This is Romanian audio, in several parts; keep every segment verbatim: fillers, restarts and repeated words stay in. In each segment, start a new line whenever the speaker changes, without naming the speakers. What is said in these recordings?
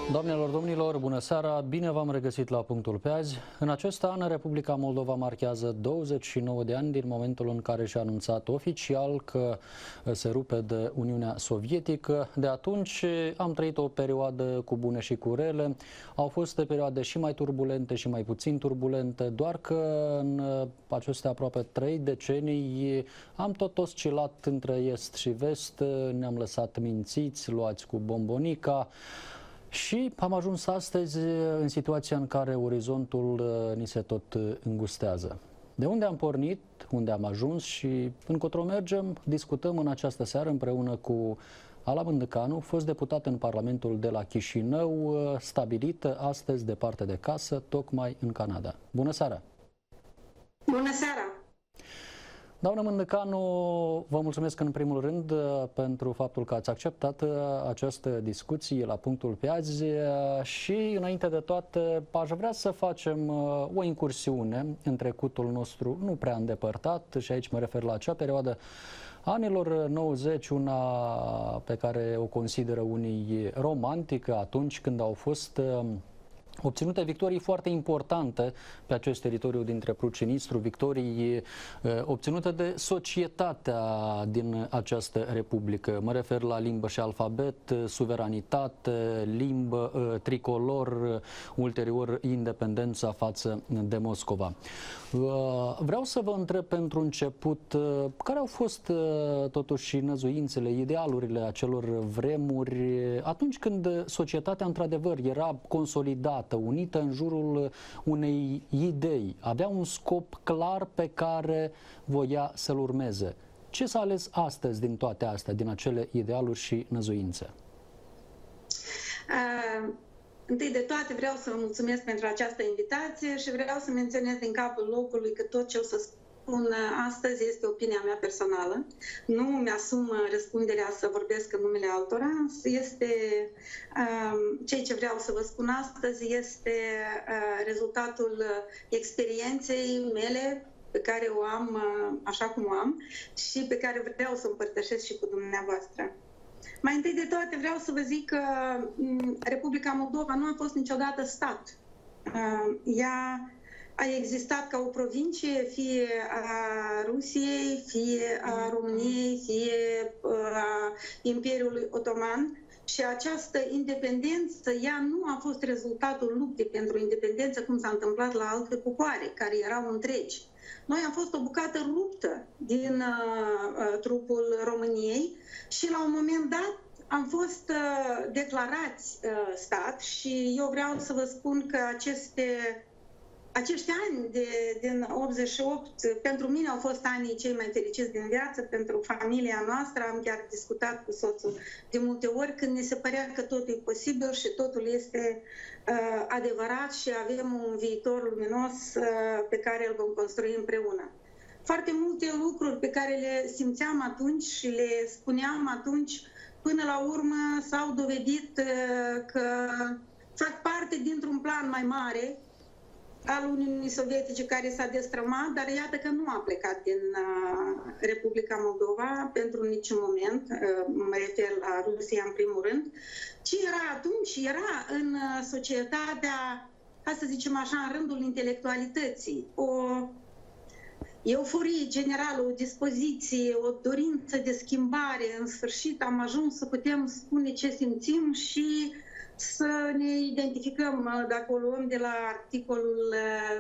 Doamnelor, domnilor, bună seara! Bine v-am regăsit la Punctul pe azi. În acest an, Republica Moldova marchează douăzeci și nouă de ani din momentul în care și-a anunțat oficial că se rupe de Uniunea Sovietică. De atunci am trăit o perioadă cu bune și cu rele. Au fost perioade și mai turbulente și mai puțin turbulente, doar că în aceste aproape trei decenii am tot oscilat între est și vest, ne-am lăsat mințiți, luați cu bombonica. Și am ajuns astăzi în situația în care orizontul ni se tot îngustează. De unde am pornit, unde am ajuns și încotro mergem, discutăm în această seară împreună cu Ala Mândăcanu, fost deputat în Parlamentul de la Chișinău, stabilită astăzi departe de casă, tocmai în Canada. Bună seara!
Bună seara!
Doamnă Mândăcanu, vă mulțumesc în primul rând pentru faptul că ați acceptat această discuție la Punctul pe azi și, înainte de toate, aș vrea să facem o incursiune în trecutul nostru nu prea îndepărtat, și aici mă refer la acea perioadă anilor nouăzeci, una pe care o consideră unii romantică, atunci când au fost obținute victorii foarte importante pe acest teritoriu dintre Pruth și Nistru, victorii obținute de societatea din această republică. Mă refer la limbă și alfabet, suveranitate, limbă, tricolor, ulterior independența față de Moscova. Vreau să vă întreb pentru început, care au fost totuși năzuințele, idealurile acelor vremuri, atunci când societatea într-adevăr era consolidată, unită în jurul unei idei, avea un scop clar pe care voia să-l urmeze. Ce s-a ales astăzi din toate astea, din acele idealuri și năzuințe?
Uh, întâi de toate vreau să vă mulțumesc pentru această invitație și vreau să menționez din capul locului că tot ce o să spun astăzi este opinia mea personală. Nu mi-asum răspunderea să vorbesc în numele altora. Este um, ceea ce vreau să vă spun astăzi este uh, rezultatul experienței mele pe care o am uh, așa cum o am și pe care vreau să o împărtășesc și cu dumneavoastră. Mai întâi de toate vreau să vă zic că um, Republica Moldova nu a fost niciodată stat. Uh, ea a existat ca o provincie, fie a Rusiei, fie a României, fie a Imperiului Otoman. Și această independență, ea nu a fost rezultatul luptei pentru independență, cum s-a întâmplat la alte popoare, care erau întregi. Noi am fost o bucată ruptă din uh, trupul României și la un moment dat am fost uh, declarați uh, stat și eu vreau să vă spun că aceste Acești ani de, din optzeci și opt, pentru mine au fost anii cei mai fericiți din viață, pentru familia noastră. Am chiar discutat cu soțul de multe ori când ne se părea că totul e posibil și totul este uh, adevărat și avem un viitor luminos uh, pe care îl vom construi împreună. Foarte multe lucruri pe care le simțeam atunci și le spuneam atunci, până la urmă s-au dovedit uh, că fac parte dintr-un plan mai mare al Uniunii Sovietice care s-a destrămat, dar iată că nu a plecat din uh, Republica Moldova pentru niciun moment, uh, mă refer la Rusia în primul rând, ci era atunci, era în uh, societatea, hai să zicem așa, în rândul intelectualității, o euforie generală, o dispoziție, o dorință de schimbare. În sfârșit am ajuns să putem spune ce simțim și să ne identificăm, dacă o luăm de la articolul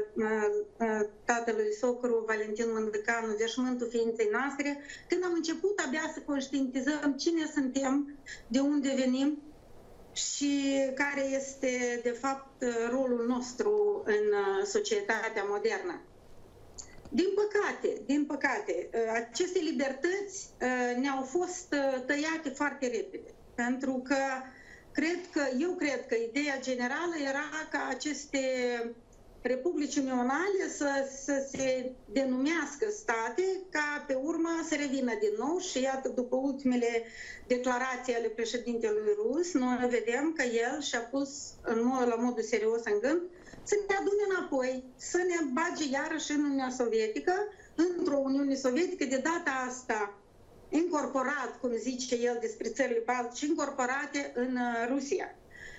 tatălui socru Valentin Mândăcanu, Veșmântul ființei noastre, când am început abia să conștientizăm cine suntem, de unde venim și care este, de fapt, rolul nostru în societatea modernă. Din păcate, din păcate, aceste libertăți ne-au fost tăiate foarte repede, pentru că Cred că, eu cred că ideea generală era ca aceste republici unionale să, să se denumească state, ca pe urmă să revină din nou și iată, după ultimele declarații ale președintelui rus, noi vedem că el și-a pus în mod, la modul serios în gând să ne adune înapoi, să ne bage iarăși în Uniunea Sovietică, într-o Uniune Sovietică de data asta incorporat, cum zice el despre țările baltice, incorporate în Rusia.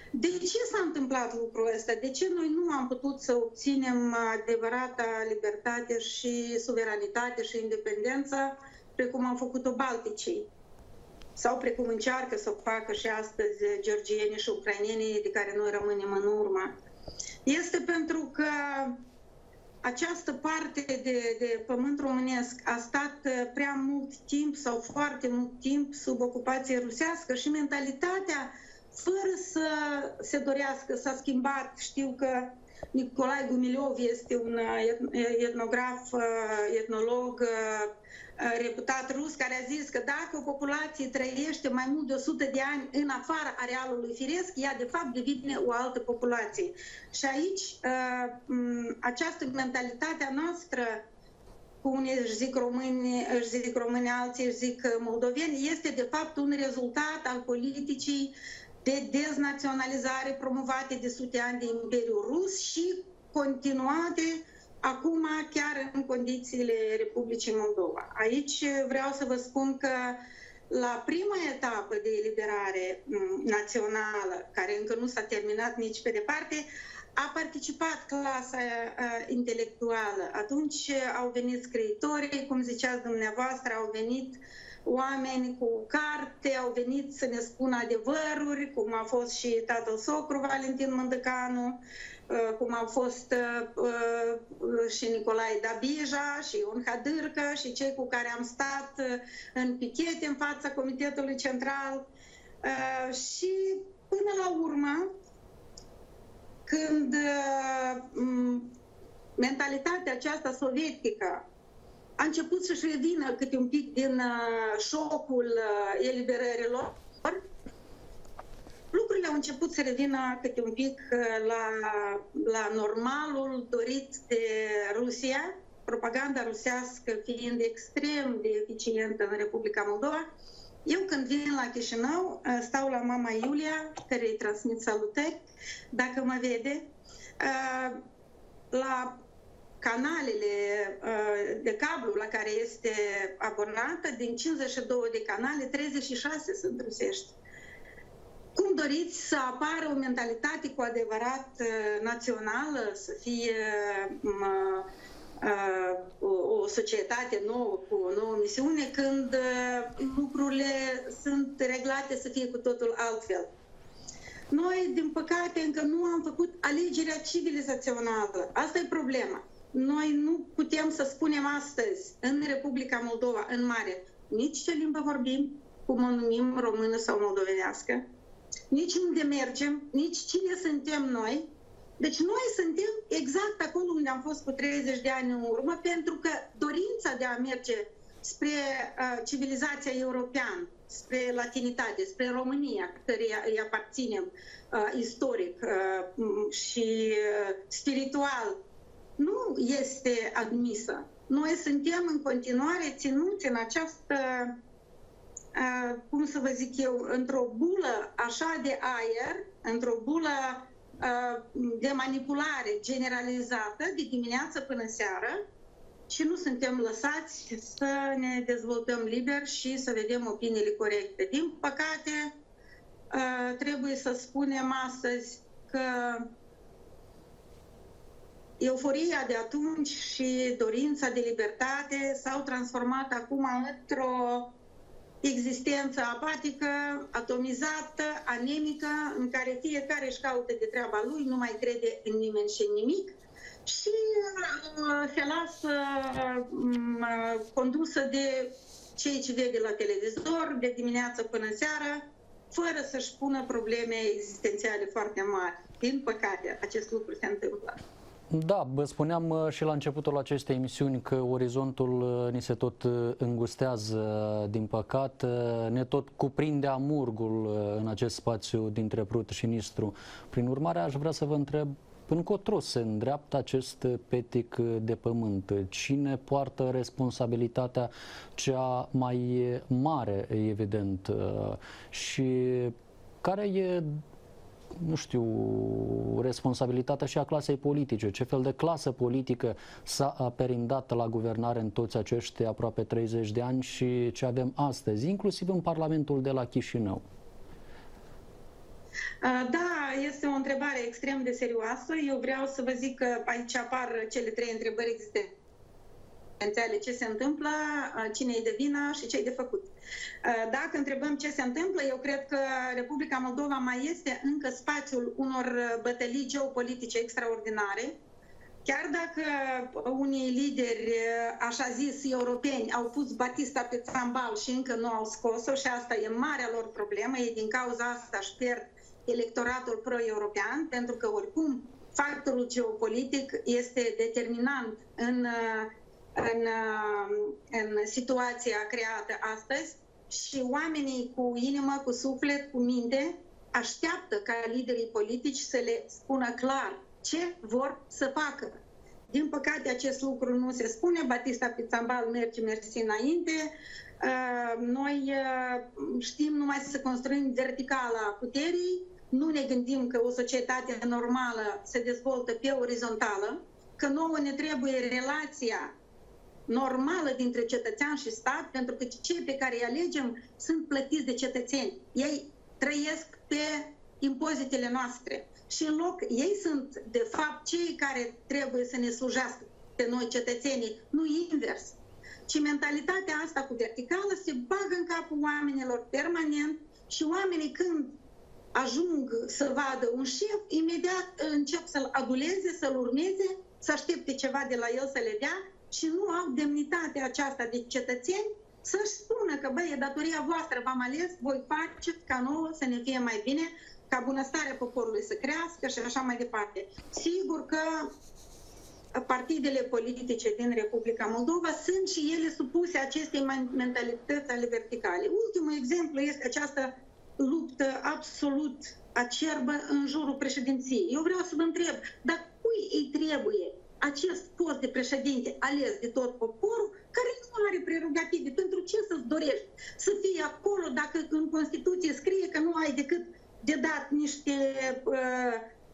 De ce s-a întâmplat lucrul ăsta? De ce noi nu am putut să obținem adevărata libertate și suveranitate și independență precum au făcut-o balticii? Sau precum încearcă să o facă și astăzi georgienii și ucrainenii de care noi rămânem în urmă? Este pentru că această parte de, de pământ românesc a stat prea mult timp sau foarte mult timp sub ocupație rusească și mentalitatea, fără să se dorească, s-a schimbat. Știu că Nicolae Gumiliov este un etnograf, etnolog reputat rus, care a zis că dacă o populație trăiește mai mult de o sută de ani în afara arealului firesc, ea de fapt devine o altă populație. Și aici această mentalitate a noastră, cu unii își zic români, își zic români, alții își zic moldoveni, este de fapt un rezultat al politicii de deznaționalizare promovate de sute ani de Imperiul Rus și continuate acum chiar în condițiile Republicii Moldova. Aici vreau să vă spun că la prima etapă de eliberare națională, care încă nu s-a terminat nici pe departe, a participat clasa uh, intelectuală. Atunci au venit scriitorii, cum ziceați dumneavoastră, au venit oameni cu carte, au venit să ne spună adevăruri, cum a fost și tatăl socru Valentin Mândăcanu, cum au fost și Nicolae Dabija, și Ion Hadârcă, și cei cu care am stat în pichete în fața Comitetului Central. Și până la urmă, când mentalitatea aceasta sovietică a început să-și revină câte un pic din șocul eliberărilor, lucrurile au început să revină câte un pic la, la normalul dorit de Rusia, propaganda rusească fiind extrem de eficientă în Republica Moldova. Eu când vin la Chișinău, stau la mama Iulia, care îi transmit salutări, dacă mă vede, la canalele de cablu la care este abonată, din cincizeci și două de canale, treizeci și șase sunt rusești. Cum doriți să apară o mentalitate cu adevărat națională, să fie uh, uh, o, o societate nouă, cu o nouă misiune, când uh, lucrurile sunt reglate să fie cu totul altfel? Noi, din păcate, încă nu am făcut alegerea civilizațională. Asta e problema. Noi nu putem să spunem astăzi, în Republica Moldova, în mare, nici ce limbă vorbim, cum o numim, română sau moldovenească, nici unde mergem, nici cine suntem noi. Deci noi suntem exact acolo unde am fost cu treizeci de ani în urmă, pentru că dorința de a merge spre uh, civilizația europeană, spre latinitate, spre România, căreia îi aparținem uh, istoric uh, și uh, spiritual, nu este admisă. Noi suntem în continuare ținuți în această, uh, cum să vă zic eu, într-o bulă așa de aer, într-o bulă uh, de manipulare generalizată de dimineață până seară, și nu suntem lăsați să ne dezvoltăm liber și să vedem opiniile corecte. Din păcate, uh, trebuie să spunem astăzi că euforia de atunci și dorința de libertate s-au transformat acum într-o existență apatică, atomizată, anemică, în care fiecare își caută de treaba lui, nu mai crede în nimeni și în nimic și uh, se lasă uh, condusă de cei ce vede la televizor, de dimineață până seară, fără să-și pună probleme existențiale foarte mari. Din păcate, acest lucru se întâmplă.
Da, vă spuneam și la începutul acestei emisiuni că orizontul ni se tot îngustează, din păcate, ne tot cuprinde amurgul în acest spațiu dintre Prut și Nistru. Prin urmare, aș vrea să vă întreb încotro se îndreaptă acest petic de pământ? Cine poartă responsabilitatea cea mai mare, evident? Și care e, nu știu, responsabilitatea și a clasei politice? Ce fel de clasă politică s-a perindat la guvernare în toți acești aproape treizeci de ani și ce avem astăzi, inclusiv în Parlamentul de la Chișinău?
Da, este o întrebare extrem de serioasă. Eu vreau să vă zic că aici apar cele trei întrebări existențiale. Ce se întâmplă, cine e de vină și ce e de făcut. Dacă întrebăm ce se întâmplă, eu cred că Republica Moldova mai este încă spațiul unor bătălii geopolitice extraordinare. Chiar dacă unii lideri, așa zis, europeni, au pus Batista pe țambal și încă nu au scos-o și asta e marea lor problemă, ei din cauza asta își pierd electoratul pro-european, pentru că oricum factorul geopolitic este determinant în, în, în situația creată astăzi și oamenii cu inimă, cu suflet, cu minte așteaptă ca liderii politici să le spună clar ce vor să facă. Din păcate, acest lucru nu se spune. Batista pe țambal merge, mersi înainte. Noi știm numai să construim verticala puterii, nu ne gândim că o societate normală se dezvoltă pe orizontală, că nouă ne trebuie relația normală dintre cetățean și stat, pentru că cei pe care îi alegem sunt plătiți de cetățeni. Ei trăiesc pe impozitele noastre. Și în loc, ei sunt, de fapt, cei care trebuie să ne slujească pe noi, cetățenii, nu invers. Ci mentalitatea asta cu verticală se bagă în capul oamenilor permanent și oamenii, când ajung să vadă un șef, imediat încep să-l aduleze, să-l urmeze, să aștepte ceva de la el să le dea și nu au demnitatea aceasta de cetățeni să-și spună că, băi, e datoria voastră, v-am ales, voi faceți ca nouă să ne fie mai bine, ca bunăstarea poporului să crească și așa mai departe. Sigur că partidele politice din Republica Moldova sunt și ele supuse acestei mentalități ale verticale. Ultimul exemplu este această luptă absolut acerbă în jurul președinției. Eu vreau să vă întreb, dar cui îi trebuie acest post de președinte ales de tot poporul, care nu are prerogative? Pentru ce să-ți dorești să fii acolo dacă în Constituție scrie că nu ai decât de dat niște uh,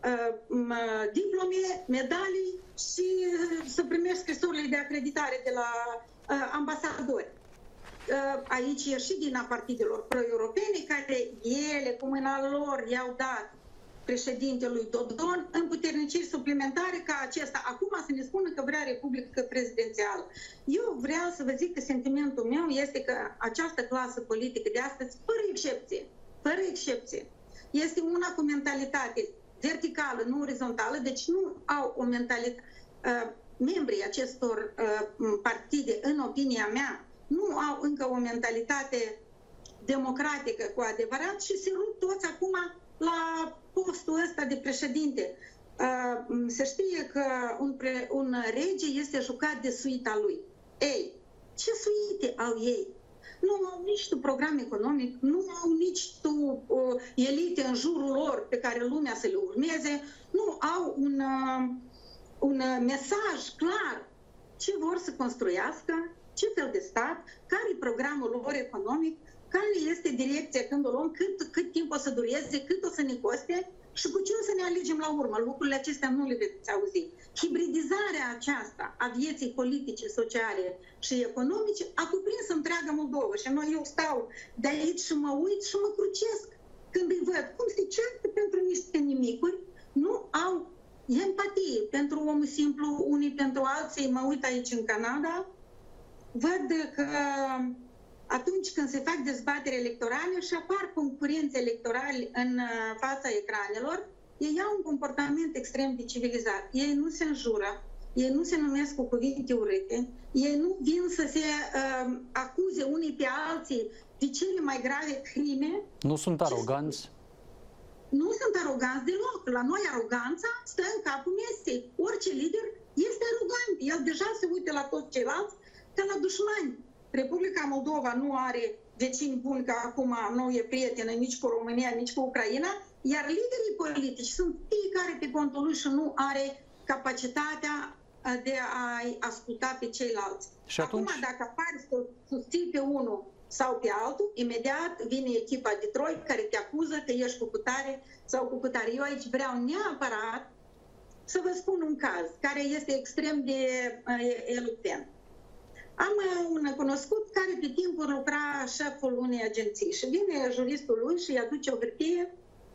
uh, diplome, medalii și uh, să primești scrisorile de acreditare de la uh, ambasadori. Uh, aici e și din a partidelor pro-europene, care ele, cu mâna lor, i-au dat președintelui Dodon împuterniciri suplimentare ca acesta acum să ne spună că vrea republică prezidențială. Eu vreau să vă zic că sentimentul meu este că această clasă politică de astăzi, fără excepție, fără excepție, este una cu mentalitate verticală, nu orizontală, deci nu au o mentalitate. Uh, membrii acestor uh, partide, în opinia mea, nu au încă o mentalitate democratică cu adevărat și se rup toți acum la postul ăsta de președinte. Uh, se știe că un, pre, un rege este jucat de suita lui. Ei, ce suite au ei? Nu au nici tu program economic, nu au nici tu uh, elite în jurul lor pe care lumea să le urmeze, nu au un, uh, un mesaj clar ce vor să construiască, ce fel de stat, care e programul lor economic, care este direcția când o luăm, cât, cât timp o să dureze, cât o să ne coste și cu ce o să ne alegem la urmă. Lucrurile acestea nu le veți auzi. Hibridizarea aceasta a vieții politice, sociale și economice a cuprins întreaga Moldova. Și noi, eu stau de aici și mă uit și mă crucesc când îi văd cum se ceartă pentru niște nimicuri, nu au empatie pentru omul simplu, unii pentru alții. Mă uit aici în Canada, văd că atunci când se fac dezbateri electorale și apar concurenți electorali în fața ecranelor, ei au un comportament extrem de civilizat. Ei nu se înjură, ei nu se numesc cu cuvinte urâte, ei nu vin să se uh, acuze unii pe alții de cele mai grave crime.
Nu sunt aroganți?
Nu sunt aroganți deloc. La noi aroganța stă în capul mesei. Orice lider este arogant. El deja se uită la toți ceilalți ca la dușmani. Republica Moldova nu are vecini buni, că acum nu e prietenă nici cu România, nici cu Ucraina, iar liderii politici sunt fiecare pe contul lui și nu are capacitatea de a-i asculta pe ceilalți.
Și atunci...
Acum, dacă apari să susții pe unul sau pe altul, imediat vine echipa de troi care te acuză că ești cu cutare sau cu cutare. Eu aici vreau neapărat să vă spun un caz care este extrem de elocvent. Am un cunoscut care pe timpul lucra șeful unei agenții și vine juristul lui și îi aduce o hârtie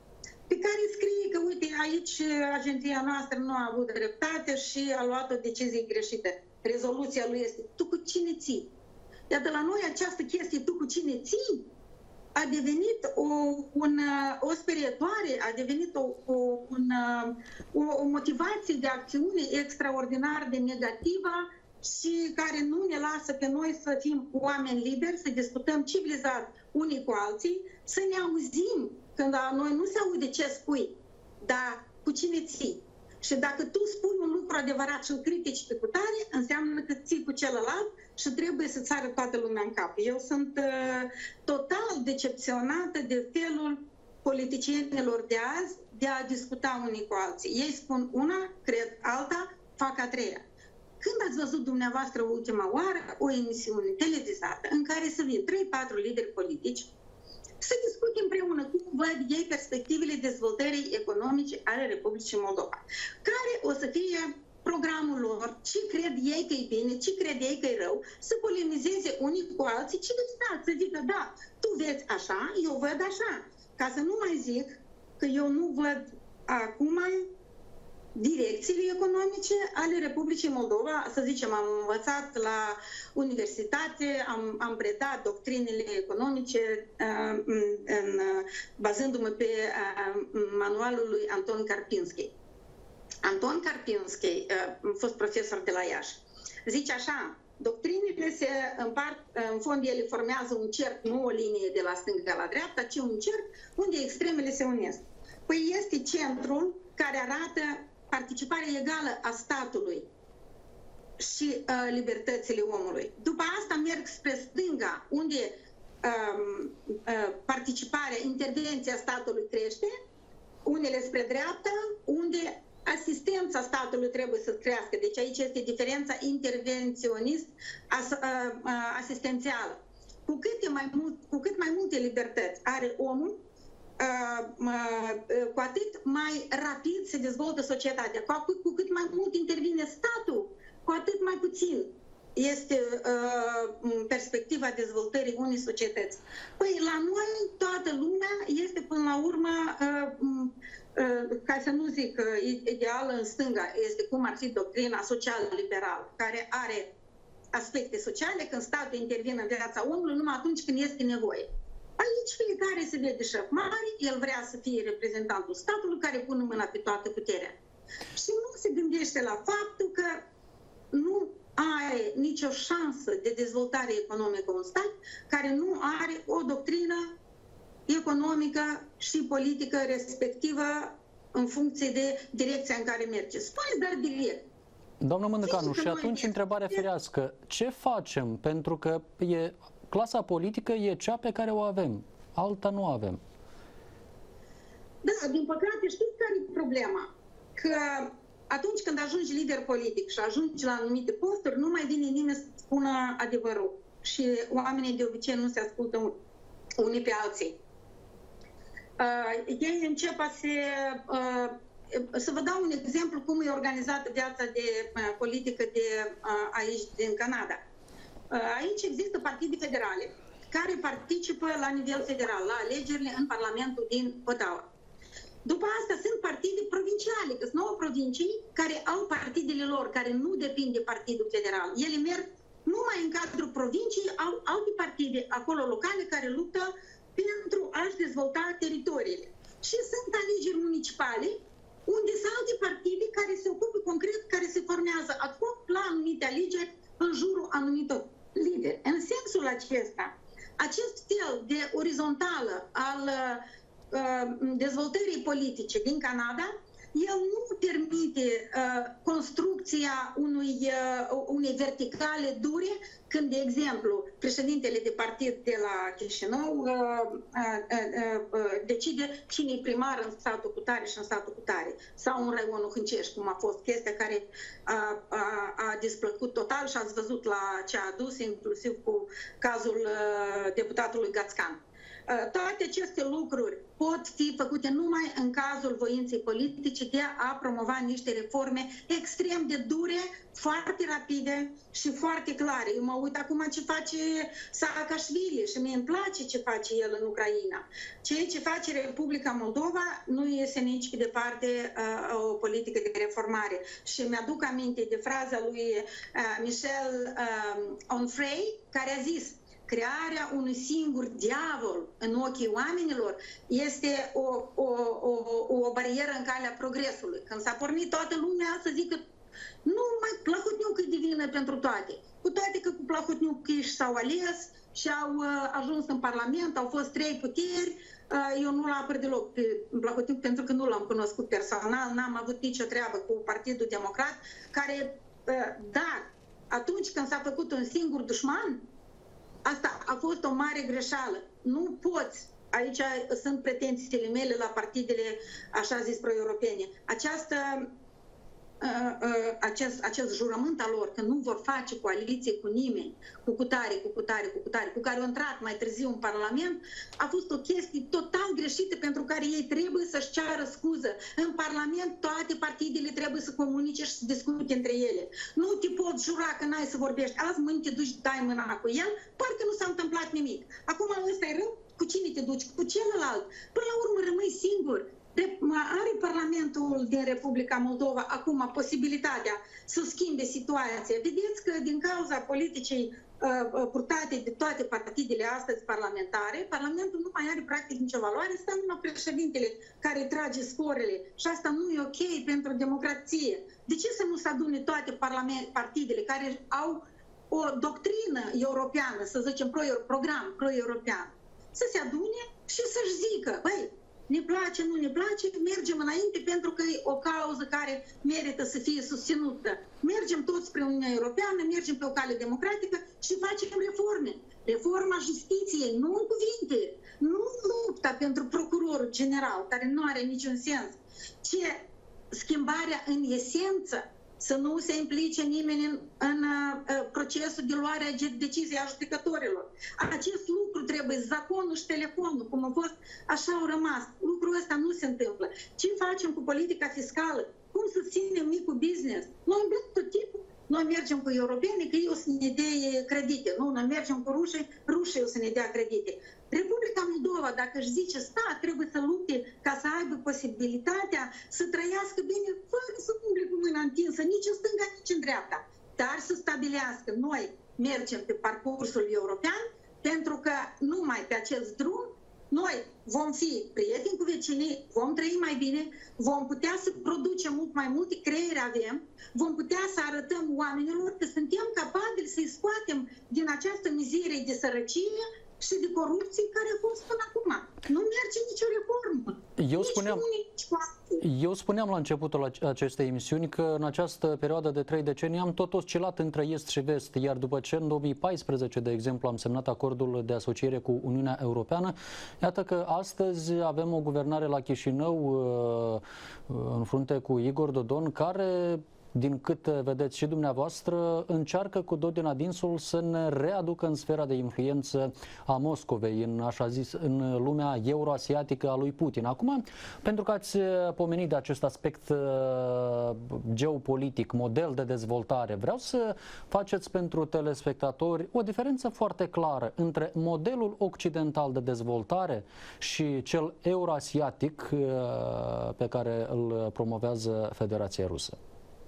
pe care scrie că, uite, aici agenția noastră nu a avut dreptate și a luat o decizie greșită. Rezoluția lui este, tu cu cine ții? Iar de la noi această chestie, tu cu cine ții, a devenit o, un, o sperietoare, a devenit o, o, un, o, o motivație de acțiune extraordinar de negativă și care nu ne lasă pe noi să fim oameni liberi, să discutăm civilizat unii cu alții, să ne auzim când la noi nu se aude ce spui, dar cu cine ții. Și dacă tu spui un lucru adevărat și îl critici pe cutare, înseamnă că ții cu celălalt și trebuie să-ți arăt toată lumea în cap. Eu sunt uh, total decepționată de felul politicienilor de azi de a discuta unii cu alții. Ei spun una, cred alta, fac a treia. Când ați văzut dumneavoastră ultima oară o emisiune televizată în care să vin trei patru lideri politici să discute împreună cum văd ei perspectivele dezvoltării economice ale Republicii Moldova, care o să fie programul lor, ce cred ei că e bine, ce cred ei că e rău, să polemizeze unii cu alții, civilizat, să zică, da, tu vezi așa, eu văd așa. Ca să nu mai zic că eu nu văd acum direcțiile economice ale Republicii Moldova, să zicem, am învățat la universitate, am, am predat doctrinele economice uh, în, bazându-mă pe uh, manualul lui Anton Karpinski. Anton Karpinski, uh, fost profesor de la Iași, zice așa, doctrinele se împart, în fond ele formează un cerc, nu o linie de la stânga la dreapta, ci un cerc unde extremele se unesc. Păi este centrul care arată participarea egală a statului și uh, libertățile omului. După asta merg spre stânga, unde um, uh, participarea, intervenția statului crește, unele spre dreapta, unde asistența statului trebuie să crească. Deci aici este diferența intervenționist-asistențială. Cu, mai mult, cu cât mai multe libertăți are omul, Uh, uh, cu atât mai rapid se dezvoltă societatea. Cu, cu cât mai mult intervine statul, cu atât mai puțin este uh, perspectiva dezvoltării unei societăți. Păi la noi toată lumea este până la urmă, uh, uh, ca să nu zic uh, ideală în stânga, este cum ar fi doctrina social-liberală, care are aspecte sociale când statul intervine în viața omului numai atunci când este nevoie. Aici fiecare se vede șef mare, el vrea să fie reprezentantul statului care pune mâna pe toată puterea. Și nu se gândește la faptul că nu are nicio șansă de dezvoltare economică un stat care nu are o doctrină economică și politică respectivă în funcție de direcția în care merge. Spune dar direct.
Doamnă Mândăcanu, și atunci întrebarea firească, ce facem? Pentru că e... clasa politică e cea pe care o avem, alta nu avem.
Da, din păcate știți care e problema? Că atunci când ajungi lider politic și ajungi la anumite posturi, nu mai vine nimeni să spună adevărul. Și oamenii de obicei nu se ascultă unii pe alții. Uh, ei încep a se... Uh, să vă dau un exemplu cum e organizată viața de uh, politică de uh, aici, din Canada. Aici există partide federale care participă la nivel federal, la alegerile în Parlamentul din Ottawa. După asta sunt partide provinciale, că sunt nouă provincii care au partidele lor, care nu depind de partidul federal. Ele merg numai în cadrul provinciei, au alte partide acolo locale care luptă pentru a-și dezvolta teritoriile. Și sunt alegeri municipale, unde sunt alte partide care se ocupă concret, care se formează ad hoc la anumite alegeri în jurul anumitor lideri. În sensul acesta, acest fel de orizontală al uh, dezvoltării politice din Canada, el nu permite uh, construcția unui, uh, unei verticale dure, când, de exemplu, președintele de partid de la Chișinău uh, uh, uh, uh, decide cine e primar în statul cutare și în statul cutare, sau în raionul Hâncești, cum a fost chestia care a, a, a displăcut total și ați văzut la ce a adus, inclusiv cu cazul uh, deputatului Gațcan. Uh, toate aceste lucruri pot fi făcute numai în cazul voinței politice de a promova niște reforme extrem de dure, foarte rapide și foarte clare. Eu mă uit acum ce face Saakashvili și mie îmi place ce face el în Ucraina. Ceea ce face Republica Moldova nu este nici pe departe uh, o politică de reformare. Și mi-aduc aminte de fraza lui uh, Michel uh, Onfray, care a zis: crearea unui singur diavol în ochii oamenilor este o, o, o, o barieră în calea progresului. Când s-a pornit toată lumea să zică nu mai Plahotniuc e divină pentru toate. Cu toate că cu Plahotniuc s-au ales și au uh, ajuns în Parlament, au fost trei puteri. Uh, eu nu l-am apăr deloc pe Plahotniuc pentru că nu l-am cunoscut personal, n-am avut nicio treabă cu Partidul Democrat, care, uh, dar atunci când s-a făcut un singur dușman, asta a fost o mare greșeală. Nu poți, aici sunt pretențiile mele la partidele, așa zis, pro-europene. Această, uh, uh, acest, acest jurământ al lor că nu vor face coaliție cu nimeni, cu cutare, cu cutare, cu cutare, cu care au intrat mai târziu în Parlament, a fost o chestie total greșită pentru care ei trebuie să-și ceară scuză. În Parlament toate partidele trebuie să comunice și să discute între ele. Nu te poți jura că n-ai să vorbești azi, mâine te duci, dai mâna cu el, parcă nu s-a întâmplat nimic. Acum ăsta e rău, cu cine te duci? Cu celălalt. Până la urmă rămâi singur. Are Parlamentul din Republica Moldova acum posibilitatea să schimbe situația. Vedeți că din cauza politicii uh, purtate de toate partidele astăzi parlamentare, Parlamentul nu mai are practic nicio valoare, stă numai președintele care trage scorele și asta nu e ok pentru democrație. De ce să nu se adune toate partidele care au o doctrină europeană, să zicem pro- program pro-european, să se adune și să-și zică, băi, ne place, nu ne place, mergem înainte pentru că e o cauză care merită să fie susținută. Mergem toți spre Uniunea Europeană, mergem pe o cale democratică și facem reforme. Reforma justiției, nu în cuvinte, nu lupta pentru procurorul general, care nu are niciun sens, ci schimbarea în esență, să nu se implice nimeni în, în uh, procesul de luare a deciziei a judecătorilor. Acest lucru trebuie, zaconul și telefonul, cum a fost, așa au rămas. Lucrul ăsta nu se întâmplă. Ce facem cu politica fiscală? Cum susținem micul business? Noi tot timpul, noi mergem cu europeni, că ei o să ne dea credite. Nu, noi mergem cu rușii, rușii o să ne dea credite. Republica Moldova, dacă își zice stat, trebuie să lupte ca să aibă posibilitatea să trăiască bine, fără să umble cu mâna întinsă, nici în stânga, nici în dreapta. Dar să stabilească, noi mergem pe parcursul european, pentru că numai pe acest drum, noi vom fi prieteni cu vecinii, vom trăi mai bine, vom putea să producem mult mai multe, creiere avem, vom putea să arătăm oamenilor că suntem capabili să-i scoatem din această mizerie de sărăcie și de corupție care a fost până acum. Nu merge nicio reformă.
Eu
nici
spuneam,
unii, nici cu alții.
eu spuneam la începutul acestei emisiuni că în această perioadă de trei decenii am tot oscilat între est și vest, iar după ce în două mii paisprezece, de exemplu, am semnat acordul de asociere cu Uniunea Europeană, iată că astăzi avem o guvernare la Chișinău în frunte cu Igor Dodon, care, din cât vedeți și dumneavoastră, încearcă cu tot din adinsul să ne readucă în sfera de influență a Moscovei, în, așa zis, în lumea euroasiatică a lui Putin. Acum, pentru că ați pomenit de acest aspect uh, geopolitic, model de dezvoltare, vreau să faceți pentru telespectatori o diferență foarte clară între modelul occidental de dezvoltare și cel euroasiatic uh, pe care îl promovează Federația Rusă.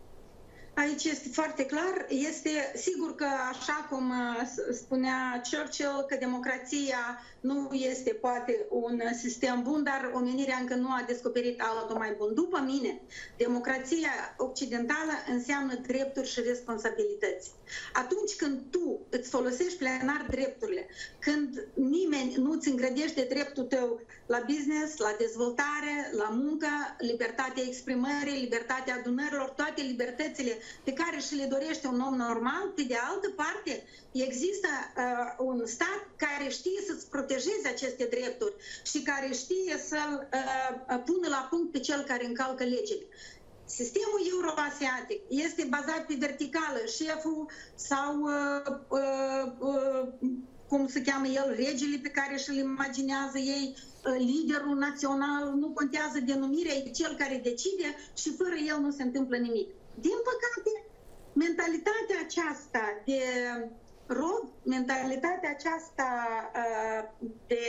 Aici este foarte clar, este sigur că, așa cum spunea Churchill, că democrația nu este poate un sistem bun, dar omenirea încă nu a descoperit altul mai bun. După mine, democrația occidentală înseamnă drepturi și responsabilități. Atunci când tu îți folosești plenar drepturile, când nimeni nu îți îngrădește dreptul tău la business, la dezvoltare, la muncă, libertatea exprimării, libertatea adunărilor, toate libertățile pe care și le dorește un om normal, pe de altă parte există uh, un stat care știe să-ți protejeze aceste drepturi și care știe să-l uh, pună la punct pe cel care încalcă legile. Sistemul euroasiatic este bazat pe verticală, șeful sau uh, uh, uh, cum se cheamă el, regele pe care și-l imaginează ei, liderul național, nu contează denumirea, e cel care decide și fără el nu se întâmplă nimic. Din păcate, mentalitatea aceasta de rob, mentalitatea aceasta de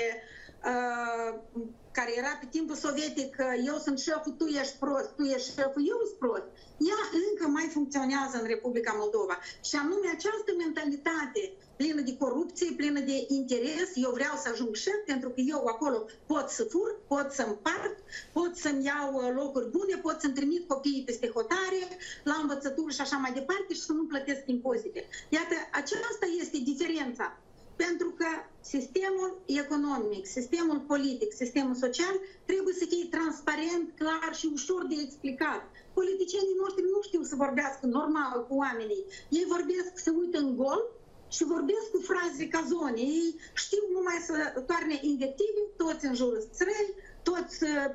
care era pe timpul sovietic, eu sunt șeful, tu ești prost, tu ești șeful, eu sunt prost, ea încă mai funcționează în Republica Moldova. Și anume această mentalitate plină de corupție, plină de interes, eu vreau să ajung șef pentru că eu acolo pot să fur, pot să împart, pot să-mi iau locuri bune, pot să-mi trimit copiii peste hotare, la învățături și așa mai departe și să nu plătesc impozite. Iată, aceasta este diferența. Pentru că sistemul economic, sistemul politic, sistemul social trebuie să fie transparent, clar și ușor de explicat. Politicienii noștri nu știu să vorbească normal cu oamenii. Ei vorbesc, se uită în gol și vorbesc cu fraze cazone. Ei știu numai să toarne invective, toți în jurul țării, toți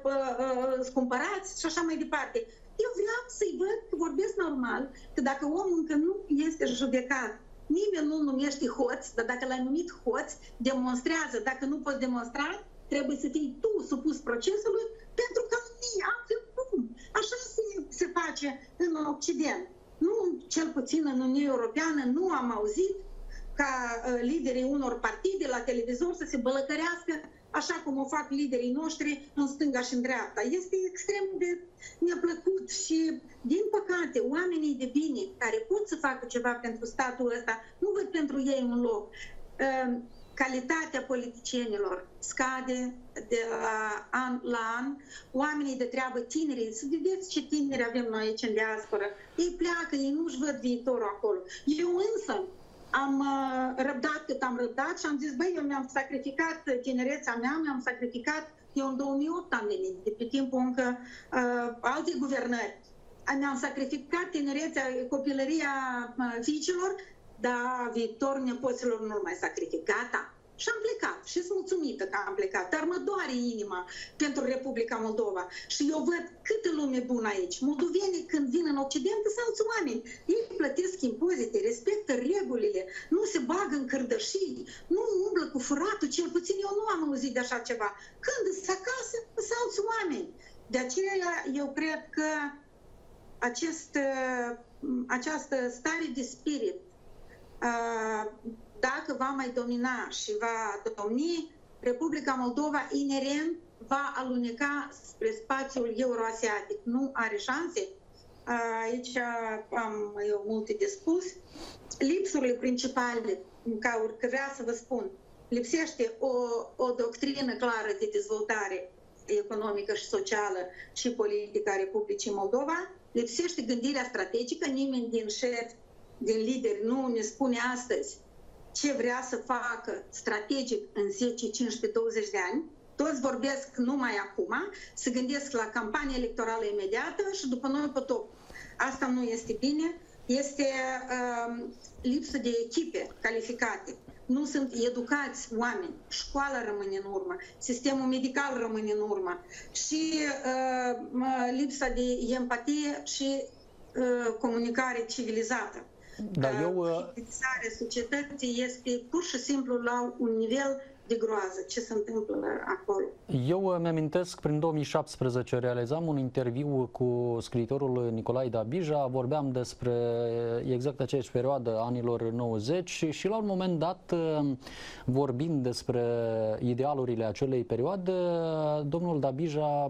uh, cumpărați și așa mai departe. Eu vreau să-i văd că vorbesc normal, că dacă omul încă nu este judecat, nimeni nu numește hoț, dar dacă l-ai numit hoț, demonstrează. Dacă nu poți demonstra, trebuie să fii tu supus procesului, pentru că nu altfel cum. Așa se, se face în Occident. Nu, cel puțin în Uniunea Europeană, nu am auzit ca uh, liderii unor partide la televizor să se bălăcărească așa cum o fac liderii noștri în stânga și în dreapta. Este extrem de neplăcut și, din păcate, oamenii de bine care pot să facă ceva pentru statul ăsta, nu văd pentru ei un loc. Calitatea politicienilor scade de la an la an. Oamenii de treabă, tinerii, să vedeți ce tineri avem noi aici în diasporă. Ei pleacă, ei nu-și văd viitorul acolo. Eu însă am răbdat cât am răbdat și am zis, băi, eu mi-am sacrificat tinerețea mea, mi-am sacrificat, eu în două mii opt am venit, de pe timpul încă uh, alte guvernări. Mi-am sacrificat tinerețea, copilăria uh, fiicilor, dar viitor nepoților nu mai sacrific. Gata. Și am plecat și sunt mulțumită că am plecat, dar mă doare inima pentru Republica Moldova. Și eu văd câtă lume bună aici. Moldovenii când vin în Occident sunt alți oameni. Ei plătesc impozite, respectă regulile, nu se bagă în cărdășii, nu umblă cu furatul, cel puțin eu nu am auzit de așa ceva. Când sunt acasă, sunt alți oameni. De aceea eu cred că acest, această stare de spirit, dacă va mai domina și va domni, Republica Moldova inerent va aluneca spre spațiul euroasiatic. Nu are șanse. Aici am eu multe de spus. Lipsurile principale, ca vrea să vă spun, lipsește o, o doctrină clară de dezvoltare economică și socială și politică a Republicii Moldova, lipsește gândirea strategică, nimeni din șef, din lideri nu ne spune astăzi ce vrea să facă strategic în zece, cincisprezece, douăzeci de ani. Toți vorbesc numai acum, se gândesc la campanie electorală imediată și după noi potop. Asta nu este bine, este uh, lipsă de echipe calificate. Nu sunt educați oameni, școala rămâne în urmă, sistemul medical rămâne în urmă și uh, lipsa de empatie și uh, comunicare civilizată.
Da, eu...
Civilizarea societății este pur și simplu la un nivel de groază ce se întâmplă acolo.
Eu îmi amintesc, prin două mii șaptesprezece realizam un interviu cu scriitorul Nicolae Dabija, vorbeam despre exact aceeași perioadă, anilor nouăzeci, și la un moment dat, vorbind despre idealurile acelei perioade, domnul Dabija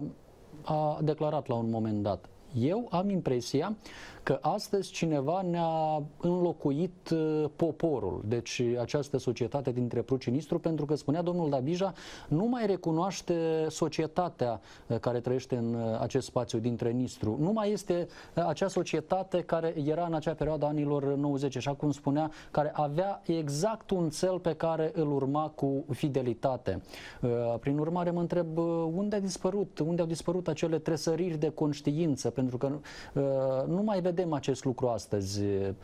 a declarat la un moment dat: eu am impresia că astăzi cineva ne-a înlocuit poporul, deci această societate din Prut-Nistru, pentru că, spunea domnul Dabija, nu mai recunoaște societatea care trăiește în acest spațiu dintre Nistru. Nu mai este acea societate care era în acea perioadă anilor nouăzeci, așa cum spunea, care avea exact un cel pe care îl urma cu fidelitate. Prin urmare, mă întreb, unde a dispărut, unde au dispărut acele tresăriri de conștiință, pentru că nu mai vedem acest lucru astăzi.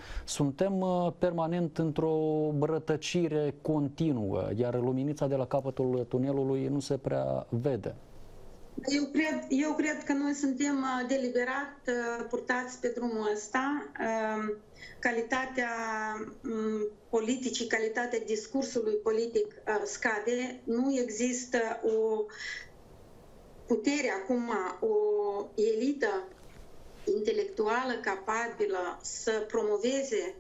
Suntem permanent într-o rătăcire continuă, iar luminița de la capătul tunelului nu se prea vede.
Eu cred, eu cred că noi suntem deliberat purtați pe drumul ăsta. Calitatea politicii, calitatea discursului politic scade. Nu există o putere acum, o elită intelectuală capabilă să promoveze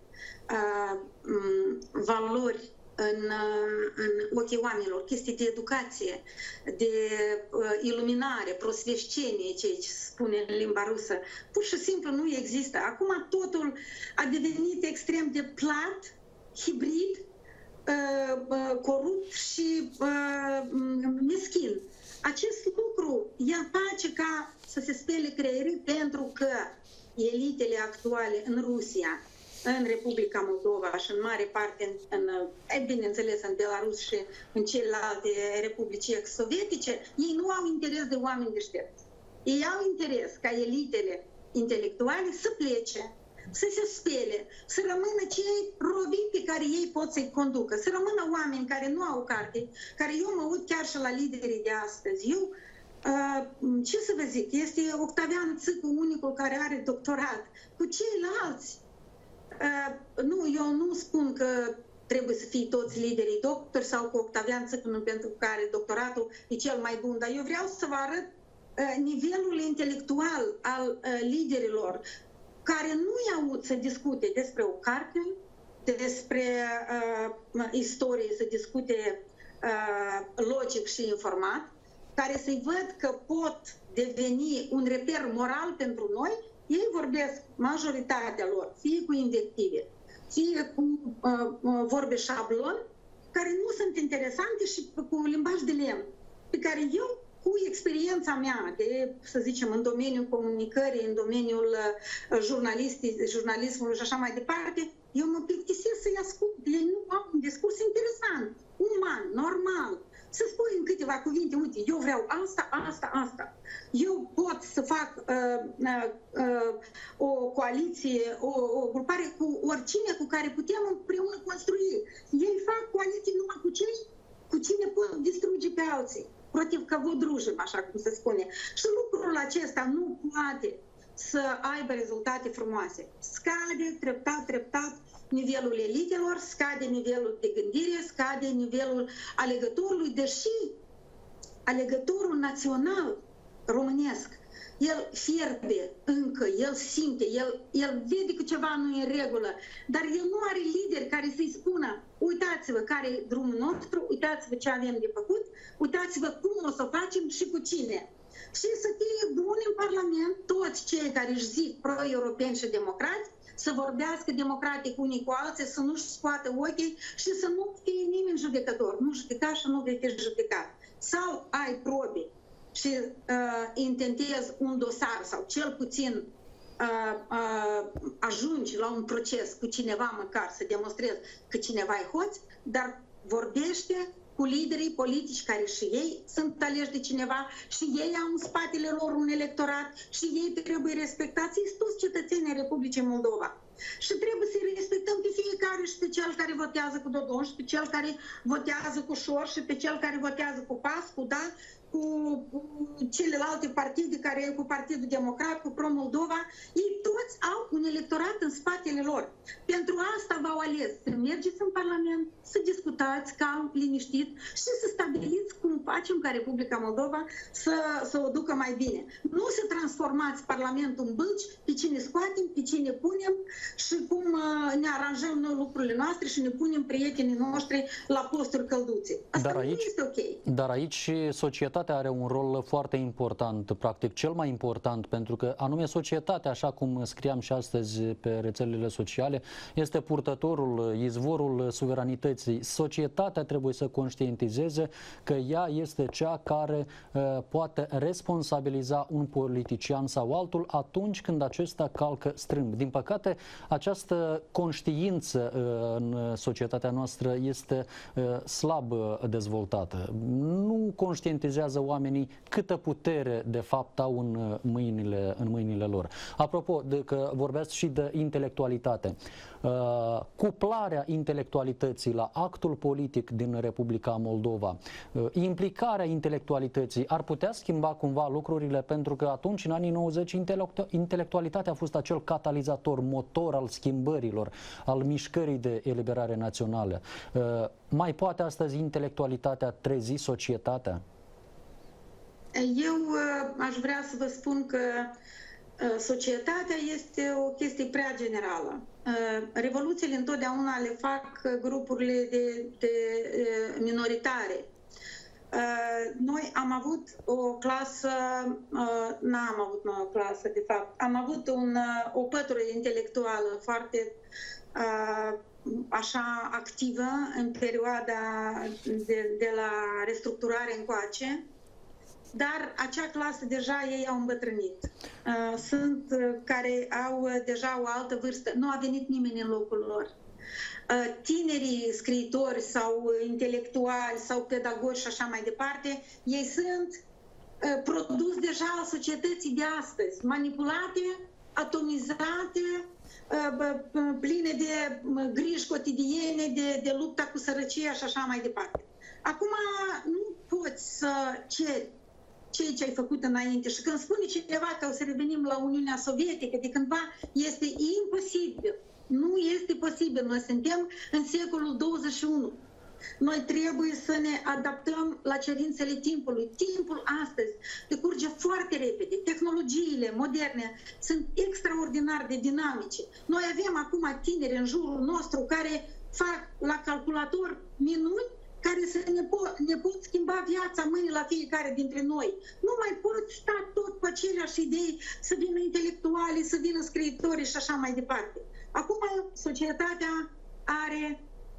valori în, în ochii oamenilor, chestii de educație, de uh, iluminare, prosvescenie, ceea ce spune în limba rusă. Pur și simplu nu există. Acum totul a devenit extrem de plat, hibrid, uh, uh, corupt și uh, meschin. Acest lucru, el face ca să se spele creierii pentru că elitele actuale în Rusia, în Republica Moldova și în mare parte, în, în, bineînțeles, în Belarus și în celelalte republici ex-sovietice, ei nu au interes de oameni deștepți. Ei au interes ca elitele intelectuale să plece, să se spele, să rămână cei robi pe care ei pot să-i conducă, să rămână oameni care nu au carte, care eu mă uit chiar și la liderii de astăzi. Eu, uh, ce să vă zic, este Octavian Țâcu unicul care are doctorat. Cu ceilalți, Uh, nu, eu nu spun că trebuie să fie toți liderii doctori sau cu Octavian Țâcnu pentru care doctoratul e cel mai bun, dar eu vreau să vă arăt uh, nivelul intelectual al uh, liderilor care nu-i aud să discute despre o carte, despre uh, istorie, să discute uh, logic și informat, care să-i văd că pot deveni un reper moral pentru noi. Ei vorbesc, majoritatea lor, fie cu invective, fie cu uh, vorbe șablon, care nu sunt interesante și cu limbaj de lemn, pe care eu, cu experiența mea de, să zicem, în domeniul comunicării, în domeniul uh, jurnalismului și așa mai departe, eu mă plictisesc să-i ascult. Ei nu au un discurs interesant, uman, normal. Să spui în câteva cuvinte, uite, eu vreau asta, asta, asta. Eu pot să fac uh, uh, uh, o coaliție, o, o grupare cu oricine cu care putem împreună construi. Ei fac coaliții numai cu cei cu cine pot distruge pe alții. Protiv că vă drujim, așa cum se spune. Și lucrul acesta nu poate să aibă rezultate frumoase. Scade treptat, treptat nivelul elitelor, scade nivelul de gândire, scade nivelul alegătorului, deși alegătorul național românesc, el fierbe încă, el simte, el, el vede că ceva nu e în regulă, dar el nu are lideri care să-i spună: uitați-vă care e drumul nostru, uitați-vă ce avem de făcut, uitați-vă cum o să facem și cu cine. Și să fie buni în Parlament toți cei care își zic pro-europeni și democrați, să vorbească democratic unii cu alții, să nu-și scoată ochii și să nu fie nimeni judecător. Nu judeca și nu vei fi judecat. Sau ai probe și uh, intentezi un dosar sau cel puțin uh, uh, ajungi la un proces cu cineva măcar să demonstrezi că cineva e hoț, dar vorbește cu liderii politici care și ei sunt aleși de cineva și ei au în spatele lor un electorat și ei trebuie respectați. Ei sunt toți cetățenii Republicii Moldova. Și trebuie să-i respectăm pe fiecare, și pe cel care votează cu Dodon, și pe cel care votează cu Șor, și pe cel care votează cu PAS, cu Da, cu celelalte partide, care e cu Partidul Democrat, cu Pro-Moldova. Ei toți au un electorat în spatele lor. Pentru asta v-au ales să mergeți în Parlament, să discutați calm, liniștit și să stabiliți cum facem ca Republica Moldova să, să o ducă mai bine. Nu să transformați Parlamentul în bâlci, pe cine scoatem, pe cine punem și cum ne aranjăm noi lucrurile noastre și ne punem prietenii noștri la posturi călduțe. Asta
dar aici,
nu este ok.
Dar aici societatea are un rol foarte important, practic cel mai important, pentru că anume societatea, așa cum scriam și astăzi pe rețelele sociale, este purtătorul, izvorul suveranității. Societatea trebuie să conștientizeze că ea este cea care uh, poate responsabiliza un politician sau altul atunci când acesta calcă strâmb. Din păcate, această conștiință uh, în societatea noastră este uh, slab dezvoltată. Nu conștientizează oamenii câtă putere de fapt au în mâinile, în mâinile lor. Apropo, de că vorbeați și de intelectualitate. cuplarea intelectualității la actul politic din Republica Moldova, implicarea intelectualității ar putea schimba cumva lucrurile, pentru că atunci, în anii nouăzeci, intelectualitatea a fost acel catalizator, motor al schimbărilor, al mișcării de eliberare națională. Mai poate astăzi intelectualitatea trezi societatea?
Eu aș vrea să vă spun că societatea este o chestie prea generală. Revoluțiile întotdeauna le fac grupurile de, de minoritare. Noi am avut o clasă, n-am avut o clasă de fapt, am avut un, o pătură intelectuală foarte așa activă în perioada de, de la restructurare încoace, dar acea clasă deja ei au îmbătrânit. Sunt care au deja o altă vârstă, nu a venit nimeni în locul lor. Tinerii scriitori sau intelectuali sau pedagogi și așa mai departe, ei sunt produs deja al societății de astăzi, manipulate, atomizate, pline de griji cotidiene, de, de lupta cu sărăcia și așa mai departe. Acum nu poți să ceri ceea ce ai făcut înainte. Și când spune cineva că o să revenim la Uniunea Sovietică de cândva, este imposibil. Nu este posibil. Noi suntem în secolul douăzeci și unu. Noi trebuie să ne adaptăm la cerințele timpului. Timpul astăzi decurge foarte repede. Tehnologiile moderne sunt extraordinar de dinamice. Noi avem acum tineri în jurul nostru care fac la calculator minuni care să ne, po- ne pot schimba viața mâine la fiecare dintre noi. Nu mai pot sta tot pe aceleași idei, să vină intelectuali, să vină scriitori și așa mai departe. Acum societatea are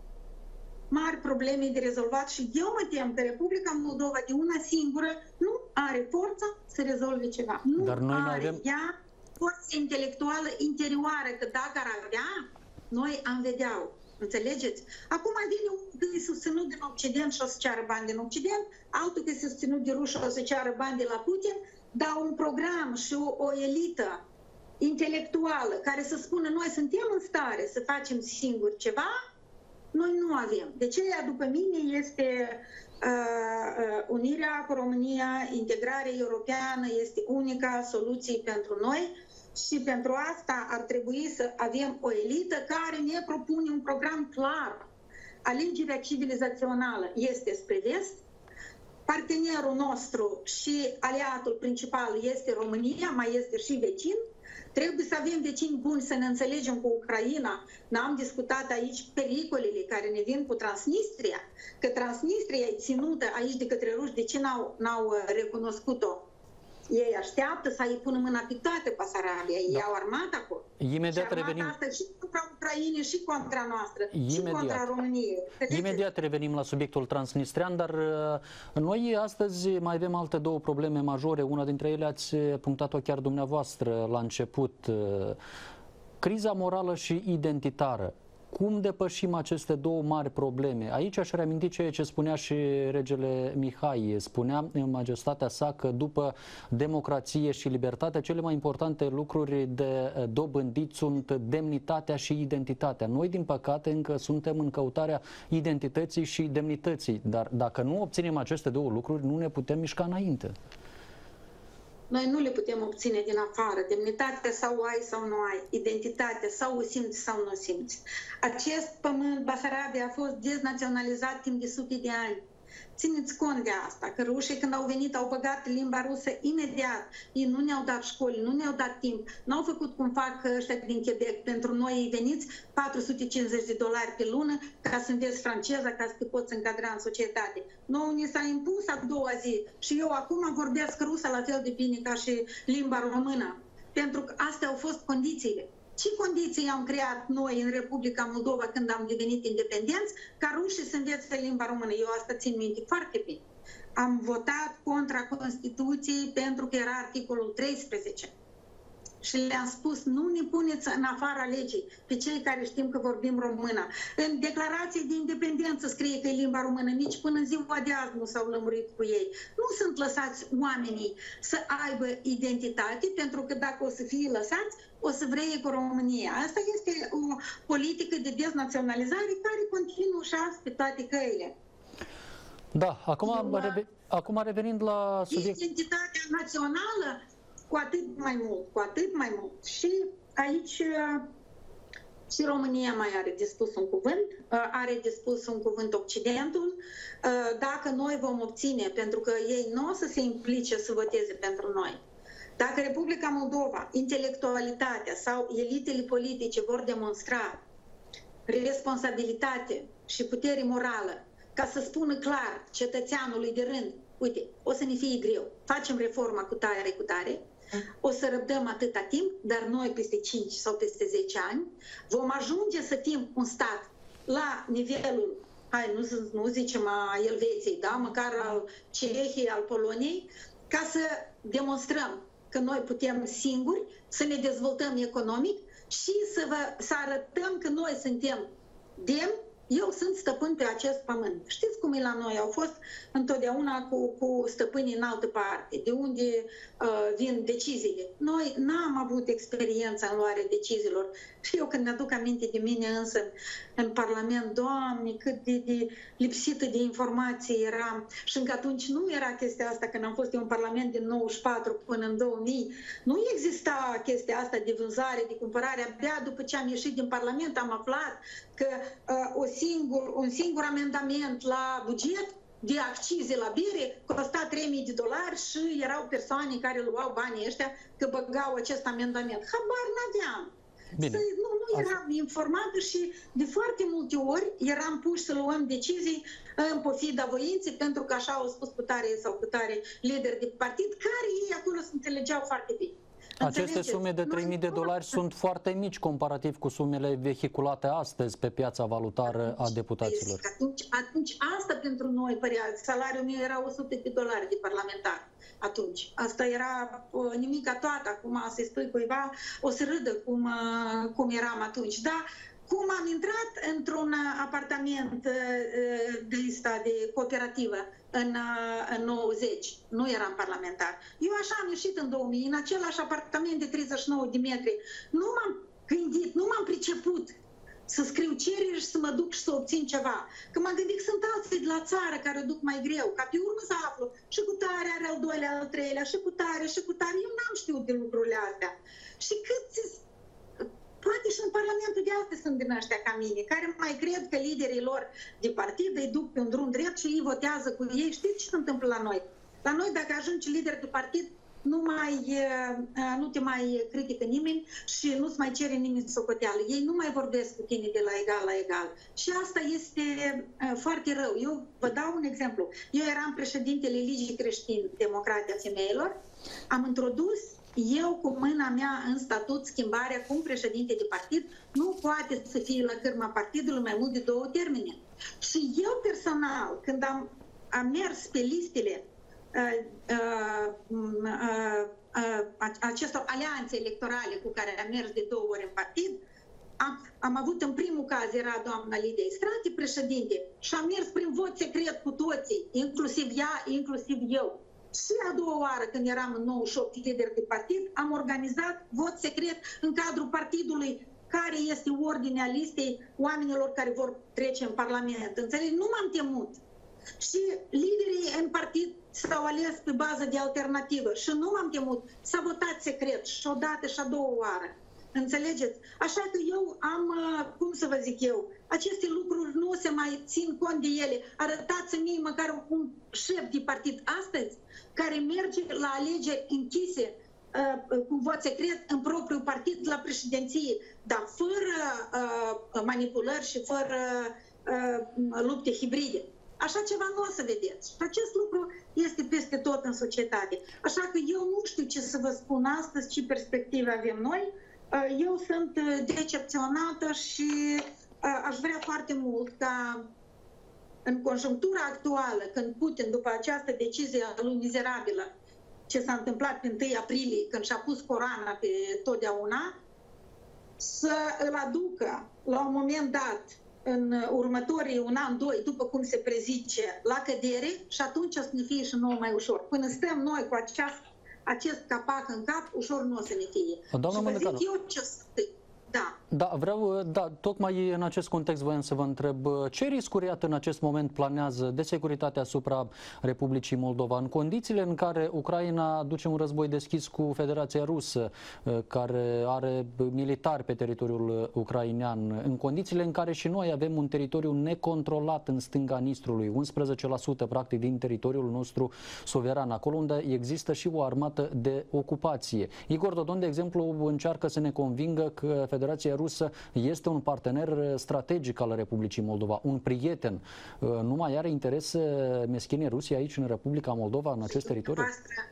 mari probleme de rezolvat și eu mă tem că Republica Moldova de una singură nu are forța să rezolve ceva. Nu
Dar noi
are
avem...
ea forță intelectuală interioară, că dacă ar avea, noi am vedea-o. Înțelegeți? Acum vine unul că e susținut din Occident și o să ceară bani din Occident, altul că e susținut de ruși și o să ceară bani de la Putin, dar un program și o, o elită intelectuală care să spună noi suntem în stare să facem singuri ceva, noi nu avem. De ce, după mine, este uh, uh, unirea cu România, integrarea europeană este unica soluție pentru noi. Și pentru asta ar trebui să avem o elită care ne propune un program clar. Alegerea civilizațională este spre vest, partenerul nostru și aliatul principal este România, mai este și vecin. Trebuie să avem vecini buni, să ne înțelegem cu Ucraina. N-am discutat aici pericolele care ne vin cu Transnistria, că Transnistria e ținută aici de către ruși, de ce n-au, n-au recunoscut-o? Ei așteaptă să îi pună mâna pe toate Basarabia, ei da. Au armată acolo.
Imediat
și
revenim...
asta și contra Ucrainei, și contra noastră,
Imediat.
și contra României.
Imediat revenim la subiectul transnistrian, dar noi astăzi mai avem alte două probleme majore. Una dintre ele ați punctat-o chiar dumneavoastră la început. Criza morală și identitară. Cum depășim aceste două mari probleme? Aici aș reaminti ceea ce spunea și regele Mihai. Spunea în majestatea sa că după democrație și libertate, cele mai importante lucruri de dobândit sunt demnitatea și identitatea. Noi, din păcate, încă suntem în căutarea identității și demnității. Dar dacă nu obținem aceste două lucruri, nu ne putem mișca înainte.
Noi nu le putem obține din afară. Demnitatea sau o ai sau nu ai. Identitatea sau o simți sau nu o simți. Acest pământ, Basarabia, a fost deznaționalizat timp de sute de ani. Țineți cont de asta, că rușii când au venit au băgat limba rusă imediat. Ei nu ne-au dat școli, nu ne-au dat timp. N-au făcut cum fac ăștia din Quebec. Pentru noi ei veniți patru sute cincizeci de dolari pe lună ca să înveți franceza, ca să te poți încadra în societate. Nouă ni s-a impus a doua zi și eu acum vorbesc rusă la fel de bine ca și limba română. Pentru că astea au fost condițiile. Ce condiții am creat noi în Republica Moldova când am devenit independenți ca rușii să învețe limba română? Eu asta țin minte foarte bine. Am votat contra Constituției pentru că era articolul treisprezece. și le-am spus, nu ne puneți în afara legii pe cei care știm că vorbim română. În declarație de independență scrie că e limba română, nici până în ziua de azi nu s-au lămurit cu ei. Nu sunt lăsați oamenii să aibă identitate, pentru că dacă o să fie lăsați, o să vreie cu România. Asta este o politică de deznaționalizare care continuă și azi pe toate căile.
Da, acum, reve acum revenind la subiect...
Identitatea națională, cu atât mai mult, cu atât mai mult. Și aici și România mai are de spus un cuvânt, are de spus un cuvânt Occidentul, dacă noi vom obține, pentru că ei nu o să se implice să voteze pentru noi. Dacă Republica Moldova, intelectualitatea sau elitele politice vor demonstra responsabilitate și putere morală ca să spună clar cetățeanului de rând, uite, o să ne fie greu, facem reforma cu tare, cu tare, o să răbdăm atâta timp, dar noi peste cinci sau peste zece ani vom ajunge să fim un stat la nivelul, hai, nu, nu zicem a Elveției, da, măcar al Cehiei, al Poloniei, ca să demonstrăm că noi putem singuri să ne dezvoltăm economic și să, vă, să arătăm că noi suntem demni. Eu sunt stăpân pe acest pământ. Știți cum e la noi? Au fost întotdeauna cu, cu stăpânii în altă parte, de unde uh, vin deciziile. Noi n-am avut experiența în luarea deciziilor. Și eu când mi-aduc aminte de mine însă în Parlament, Doamne, cât de, de lipsită de informații eram. Și încă atunci nu era chestia asta, când am fost eu în Parlament din nouăzeci și patru până în două mii. Nu exista chestia asta de vânzare, de cumpărare. Abia după ce am ieșit din Parlament am aflat că uh, o singur, un singur amendament la buget de accize la bere costa trei mii de dolari și erau persoane care luau banii ăștia că băgau acest amendament. Habar n-aveam. Să, nu, nu eram informată și de foarte multe ori eram puși să luăm decizii în pofida voinței, pentru că așa au spus cu tare sau cu tare lideri de partid, care ei acolo se înțelegeau foarte bine.
Aceste sume de trei mii de dolari sunt foarte mici comparativ cu sumele vehiculate astăzi pe piața valutară a deputaților.
Atunci, atunci asta pentru noi părea, salariul meu era o sută de dolari de parlamentar atunci. Asta era uh, nimica toată. Acum să-i spui cuiva, o să râdă cum, uh, cum eram atunci. Da, cum am intrat într-un apartament uh, de lista de cooperativă în, în nouăzeci, nu eram parlamentar. Eu așa am ieșit în două mii, în același apartament de treizeci și nouă de metri. Nu m-am gândit, nu m-am priceput să scriu cereri și să mă duc și să obțin ceva. Că m-am gândit că sunt alții de la țară care o duc mai greu, ca pe urmă să aflu și cu tare are al doilea, al treilea, și cu tare, și cu tare. Eu n-am știut de lucrurile astea. Și cât poate și în Parlamentul de astăzi sunt din ăștia ca mine, care mai cred că liderii lor de partid îi duc pe un drum drept și ei votează cu ei. Știți ce se întâmplă la noi? La noi, dacă ajungi lider de partid, nu, mai, nu te mai critică nimeni și nu-ți mai cere nimeni socoteală. Ei nu mai vorbesc cu tine de la egal la egal. Și asta este foarte rău. Eu vă dau un exemplu. Eu eram președintele Ligii Creștin-Democrate a Femeilor. Am introdus eu cu mâna mea în statut schimbarea cum președinte de partid nu poate să fie la cârma partidului mai mult de două termene. Și eu personal, când am, am mers pe listele uh, uh, uh, uh, acestor alianțe electorale cu care am mers de două ori în partid, am, am avut în primul caz, era doamna Lidia Istrate, președinte, și am mers prin vot secret cu toții, inclusiv ea, inclusiv eu. Și a doua oară, când eram în nouăzeci și opt lider de partid, am organizat vot secret în cadrul partidului, care este ordinea listei oamenilor care vor trece în Parlament. Înțelegi? Nu m-am temut. Și liderii în partid s-au ales pe bază de alternativă și nu m-am temut. S-a votat secret și o dată și a doua oară. Înțelegeți? Așa că eu am, cum să vă zic eu, aceste lucruri nu se mai țin cont de ele. Arătați-mi mie măcar un șef de partid astăzi care merge la alegeri închise uh, cu vot secret în propriul partid la președinție, dar fără uh, manipulări și fără uh, lupte hibride. Așa ceva nu o să vedeți. Și acest lucru este peste tot în societate. Așa că eu nu știu ce să vă spun astăzi, ce perspective avem noi. Eu sunt decepționată și aș vrea foarte mult ca în conjunctura actuală, când Putin, după această decizie a lui mizerabilă, ce s-a întâmplat pe întâi aprilie, când și-a pus coroana pe totdeauna, să îl aducă la un moment dat, în următorii un an, doi, după cum se prezice, la cădere și atunci o să ne fie și nouă mai ușor. Până stăm noi cu aceast, acest capac în cap, ușor nu o să ne fie.
Doamna
și vă
Mândrucanu,
zic eu ce să... Da.
Da, vreau, da, tocmai în acest context voiam să vă întreb ce riscuri, iată, în acest moment planează de securitate asupra Republicii Moldova, în condițiile în care Ucraina duce un război deschis cu Federația Rusă, care are militari pe teritoriul ucrainean, în condițiile în care și noi avem un teritoriu necontrolat în stânga Nistrului, unsprezece la sută practic din teritoriul nostru suveran, acolo unde există și o armată de ocupație. Igor Dodon, de exemplu, încearcă să ne convingă că Federația Rusă este un partener strategic al Republicii Moldova, un prieten. Nu mai are interese meschine Rusia aici, în Republica Moldova, în acest teritoriu?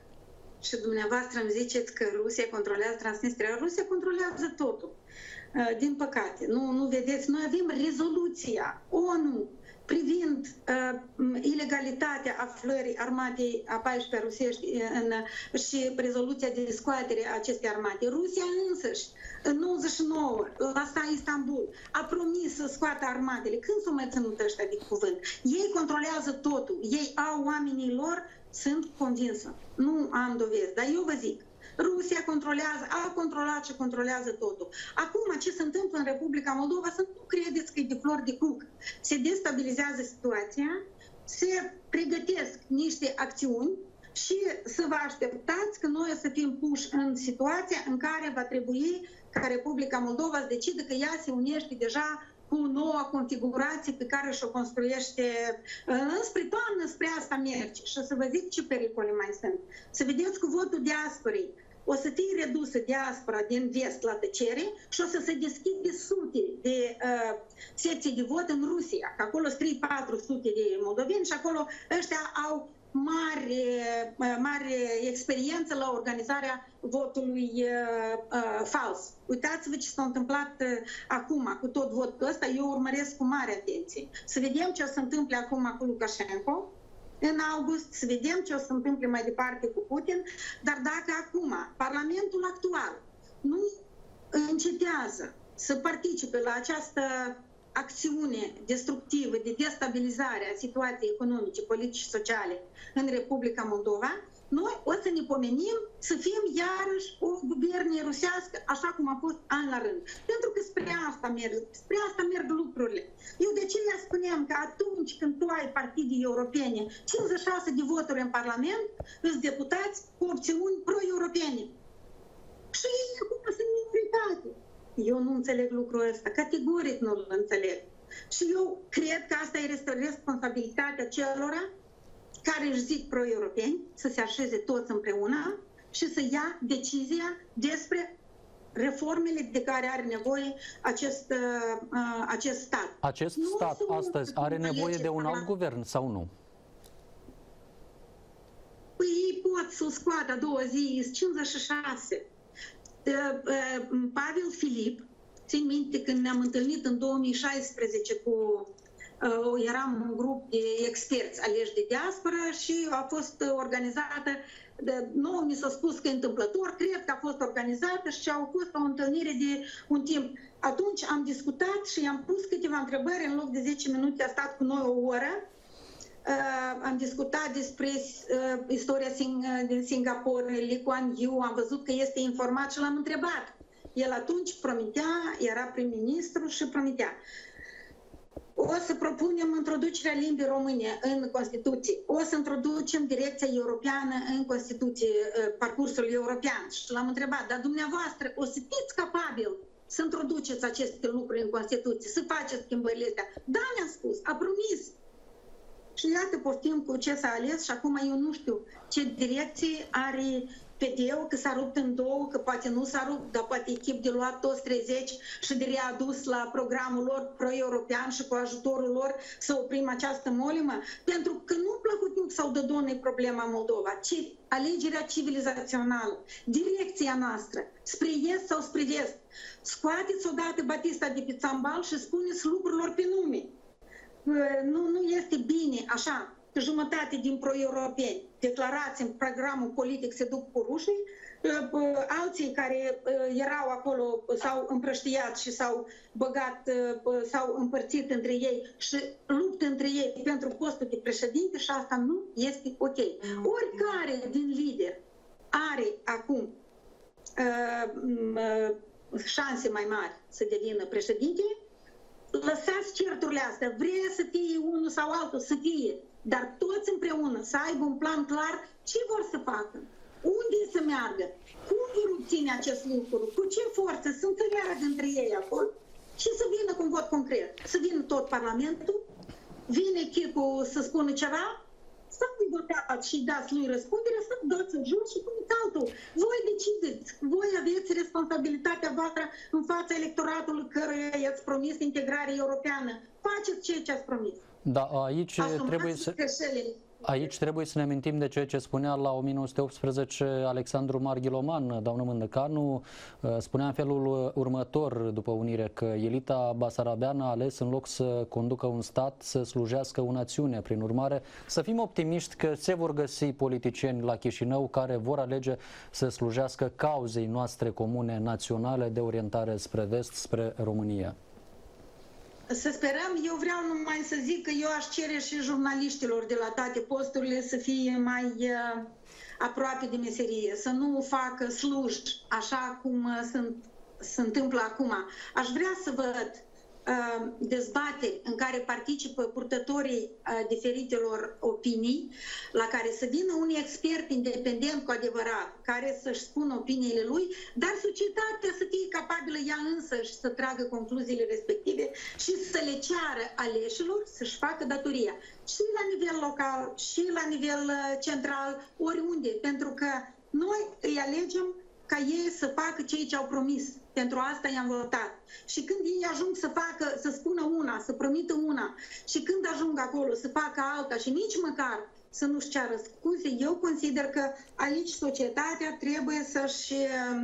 Și dumneavoastră îmi ziceți că Rusia controlează Transnistria. Rusia controlează totul. Din păcate, nu, nu vedeți, noi avem rezoluția ONU privind uh, ilegalitatea aflării armatei a paisprezecea rusești în, și rezoluția de scoatere a acestei armate. Rusia însăși, în nouăzeci și nouă, la Istanbul, a promis să scoată armatele. Când s-au mai ținut ăștia de cuvânt? Ei controlează totul. Ei au oamenii lor, sunt convinsă. Nu am dovezi, dar eu vă zic, Rusia controlează, a controlat și controlează totul. Acum, ce se întâmplă în Republica Moldova, să nu credeți că e de flori de cuc. Se destabilizează situația, se pregătesc niște acțiuni și să vă așteptați că noi o să fim puși în situația în care va trebui ca Republica Moldova să decide că ea se unește deja cu noua configurație pe care și-o construiește înspre toamnă, spre asta merge. Și o să vă zic ce pericole mai sunt. Să vedeți cu votul diasporei. O să fie redusă diaspora din vest la tăcere și o să se deschide sute de uh, secții de vot în Rusia, că acolo sunt trei patru sute de moldoveni și acolo ăștia au mare, mare experiență la organizarea votului uh, uh, fals. Uitați-vă ce s-a întâmplat uh, acum cu tot votul ăsta, eu urmăresc cu mare atenție. Să vedem ce o să întâmple acum cu Lukashenko în august, să vedem ce o să întâmple mai departe cu Putin, dar dacă acum Parlamentul actual nu încetează să participe la această acțiune destructivă de destabilizare a situației economice, politice și sociale în Republica Moldova, noi o să ne pomenim să fim iarăși o guvernie rusească, așa cum a fost an la rând. Pentru că spre asta merg, spre asta merg lucrurile. Eu de aceea spuneam că atunci când tu ai partide europene, cincizeci și șase de voturi în Parlament, îți deputați cu opțiuni pro-europene. Și acum sunt minoritate. Eu nu înțeleg lucrul ăsta, categoric nu-l înțeleg. Și eu cred că asta este responsabilitatea celora care își zic pro-europeni, să se așeze toți împreună și să ia decizia despre reformele de care are nevoie acest, uh, acest stat.
Acest nu stat astăzi are nevoie de un alt guvern sau nu?
Păi ei pot să-l scoată a doua zi, cincizeci și șase. Pavel Filip, țin minte când ne-am întâlnit în două mii șaisprezece cu, uh, eram un grup de experți aleși de diaspora și a fost organizată, de, nouă mi s-a spus că e întâmplător, cred că a fost organizată și a fost o întâlnire de un timp. Atunci am discutat și i-am pus câteva întrebări, în loc de zece minute a stat cu noi o oră. Uh, am discutat despre uh, istoria sing- din Singapore, Lee Kuan Yew, am văzut că este informat și l-am întrebat. El atunci promitea, era prim-ministru și promitea. O să propunem introducerea limbii române în Constituție. O să introducem direcția europeană în Constituție, uh, parcursul european. Și l-am întrebat, dar dumneavoastră o să fiți capabil să introduceți aceste lucruri în Constituție, să faceți schimbările astea? Da, mi-a spus, a promis. Și iată, poftim cu ce s-a ales și acum eu nu știu ce direcție are P D-ul, că s-a rupt în două, că poate nu s-a rupt, dar poate echip de luat toți treizeci și de readus la programul lor pro-european și cu ajutorul lor să oprim această molimă. Pentru că nu plăcut sau de donă problema Moldova, ci alegerea civilizațională, direcția noastră, spre est sau spre vest. Scoateți odată Batista de pe țambal și spuneți lucrurilor pe nume. Nu, nu este bine așa. jumătate din pro-europeni declarați în programul politic se duc cu rușii, alții care erau acolo s-au împrăștiat și s-au băgat, s-au împărțit între ei și luptă între ei pentru postul de președinte și asta nu este ok. Oricare din lider are acum șanse mai mari să devină președinte, lăsați certurile astea, vrea să fie unul sau altul, să fie, dar toți împreună să aibă un plan clar ce vor să facă, unde să meargă, cum vor obține acest lucru, cu ce forță, să înțeleagă între ei acolo și să vină cu un vot concret. Să vină tot Parlamentul, vine chipul să spună ceva, să nu votați și dați lui răspundere, să dați în jos și cum altul. Voi decideți, voi aveți responsabilitatea voastră în fața electoratului căruia i-ați promis integrare europeană. Faceți ceea ce ați promis.
Da, aici
Asumați
trebuie să...
greșelile.
Aici trebuie să ne amintim de ceea ce spunea la o mie nouă sute optsprezece Alexandru Marghiloman, doamnă Mândăcanu, spunea în felul următor după unire că elita basarabeană a ales în loc să conducă un stat să slujească o națiune. Prin urmare, să fim optimiști că se vor găsi politicieni la Chișinău care vor alege să slujească cauzei noastre comune naționale de orientare spre vest, spre România.
Să sperăm, eu vreau numai să zic că eu aș cere și jurnaliștilor de la toate posturile să fie mai uh, aproape de meserie, să nu facă sluji așa cum uh, sunt, se întâmplă acum. Aș vrea să văd uh, dezbateri în care participă purtătorii uh, diferitelor opinii, la care să vină un expert independent cu adevărat, care să-și spună opiniile lui, dar societatea să fie capabilă ea însă și să tragă concluziile respective și să le ceară aleșilor să-și facă datoria. Și la nivel local, și la nivel central, oriunde. Pentru că noi îi alegem ca ei să facă ceea ce au promis. Pentru asta i-am votat. Și când ei ajung să facă, să spună una, să promită una, și când ajung acolo să facă alta și nici măcar să nu-și ceară scuze, eu consider că aici societatea trebuie să-și,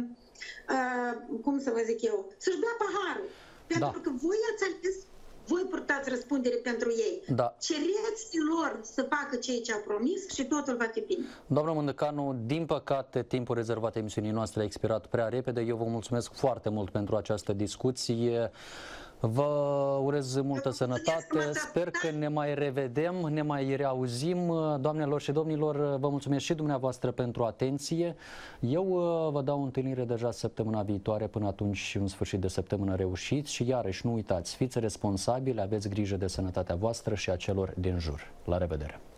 uh, cum să vă zic eu, să-și bea paharul. Pentru da. că voi ați ales, voi purtați răspundere pentru ei.
Da.
Cereți lor să facă ceea ce au promis și totul va fi bine.
Doamna Mândăcanu, din păcate, timpul rezervat emisiunii noastre a expirat prea repede. Eu vă mulțumesc foarte mult pentru această discuție. Vă urez multă sănătate, sper că ne mai revedem, ne mai reauzim. Doamnelor și domnilor, vă mulțumesc și dumneavoastră pentru atenție. Eu vă dau întâlnire deja săptămâna viitoare, până atunci și un sfârșit de săptămână reușit și iarăși nu uitați, fiți responsabili, aveți grijă de sănătatea voastră și a celor din jur. La revedere!